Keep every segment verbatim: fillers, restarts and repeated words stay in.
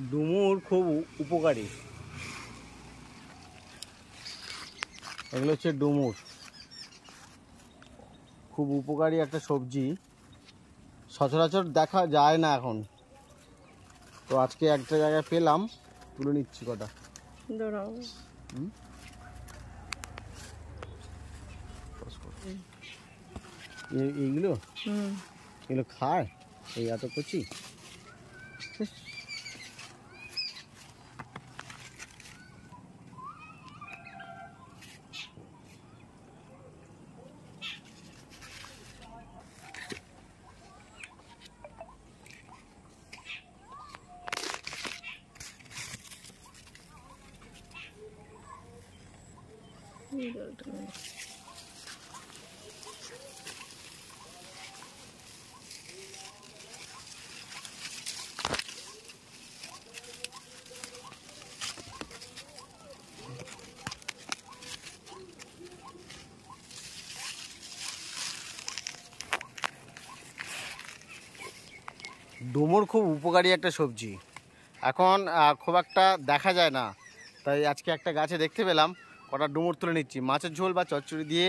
ডুমুর খুব উপকারী। এগুলো হচ্ছে ডুমুর, খুব উপকারী একটা সবজি, সচরাচর দেখা যায় না এখন। তো আজকে একটা জায়গায় পেলাম, তুলে নিচ্ছি কটা। এইগুলো এগুলো খায়, এই এত কচি। ডুমুর খুব উপকারী একটা সবজি, এখন খুব একটা দেখা যায় না। তাই আজকে একটা গাছে দেখতে পেলাম, কটা ডুমুর তুলে নিচ্ছি। মাছের ঝোল বা চচ্চড়ি দিয়ে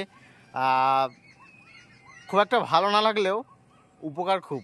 খুব একটা ভালো না লাগলেও উপকার খুব।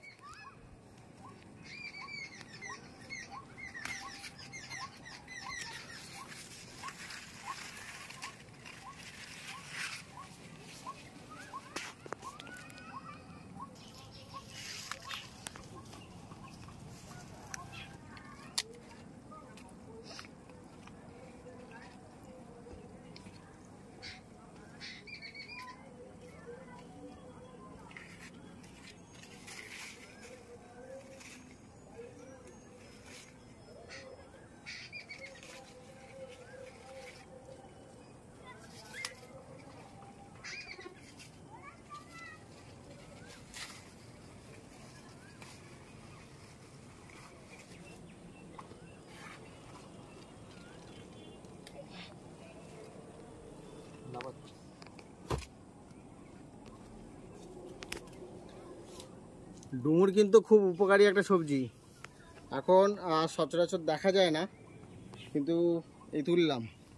ডুমুর কিন্তু খুব উপকারী একটা সবজি, এখন সচরাচর দেখা যায় না, কিন্তু এই তুললাম।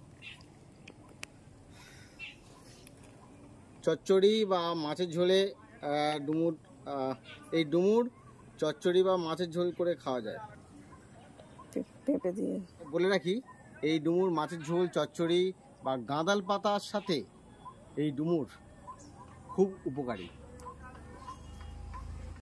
চচ্চড়ি বা মাছের ঝোলে ডুমুর, এই ডুমুর চচ্চড়ি বা মাছের ঝোল করে খাওয়া যায়। পেঁপে দিয়ে বলে রাখি, এই ডুমুর মাছের ঝোল, চচ্চড়ি বা গাঁদাল পাতার সাথে এই ডুমুর খুব উপকারী।